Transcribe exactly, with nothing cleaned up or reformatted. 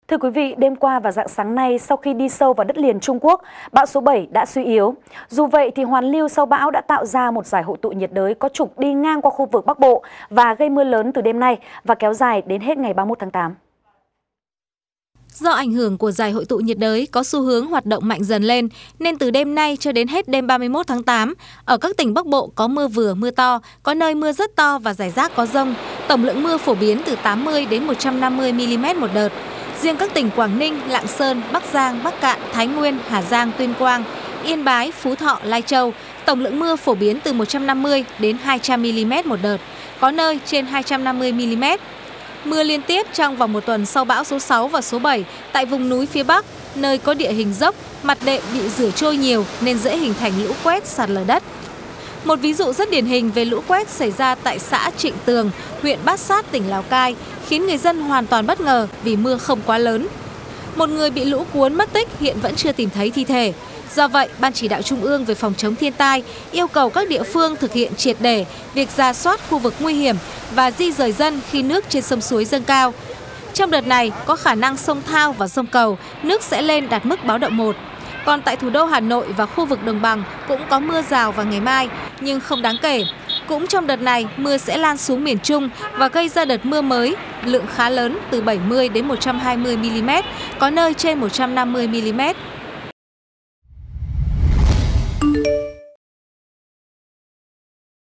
Thưa quý vị, đêm qua và rạng sáng nay, sau khi đi sâu vào đất liền Trung Quốc, bão số bảy đã suy yếu. Dù vậy thì hoàn lưu sau bão đã tạo ra một giải hội tụ nhiệt đới có trục đi ngang qua khu vực Bắc Bộ và gây mưa lớn từ đêm nay và kéo dài đến hết ngày ba mươi mốt tháng tám. Do ảnh hưởng của giải hội tụ nhiệt đới có xu hướng hoạt động mạnh dần lên, nên từ đêm nay cho đến hết đêm ba mươi mốt tháng tám, ở các tỉnh Bắc Bộ có mưa vừa mưa to, có nơi mưa rất to và rải rác có dông. Tổng lượng mưa phổ biến từ tám mươi đến một trăm năm mươi mi-li-mét một đợt. Riêng các tỉnh Quảng Ninh, Lạng Sơn, Bắc Giang, Bắc Kạn, Thái Nguyên, Hà Giang, Tuyên Quang, Yên Bái, Phú Thọ, Lai Châu, tổng lượng mưa phổ biến từ một trăm năm mươi đến hai trăm mi-li-mét một đợt, có nơi trên hai trăm năm mươi mi-li-mét. Mưa liên tiếp trong vòng một tuần sau bão số sáu và số bảy tại vùng núi phía Bắc, nơi có địa hình dốc, mặt đệm bị rửa trôi nhiều nên dễ hình thành lũ quét, sạt lở đất. Một ví dụ rất điển hình về lũ quét xảy ra tại xã Trịnh Tường, huyện Bát Sát, tỉnh Lào Cai, khiến người dân hoàn toàn bất ngờ vì mưa không quá lớn. Một người bị lũ cuốn mất tích hiện vẫn chưa tìm thấy thi thể. Do vậy, Ban Chỉ đạo Trung ương về phòng chống thiên tai yêu cầu các địa phương thực hiện triệt để việc rà soát khu vực nguy hiểm và di rời dân khi nước trên sông suối dâng cao. Trong đợt này, có khả năng sông Thao và sông Cầu nước sẽ lên đạt mức báo động một. Còn tại thủ đô Hà Nội và khu vực đồng bằng cũng có mưa rào vào ngày mai, nhưng không đáng kể. Cũng trong đợt này, mưa sẽ lan xuống miền Trung và gây ra đợt mưa mới, lượng khá lớn từ bảy mươi đến một trăm hai mươi mi-li-mét, có nơi trên một trăm năm mươi mi-li-mét.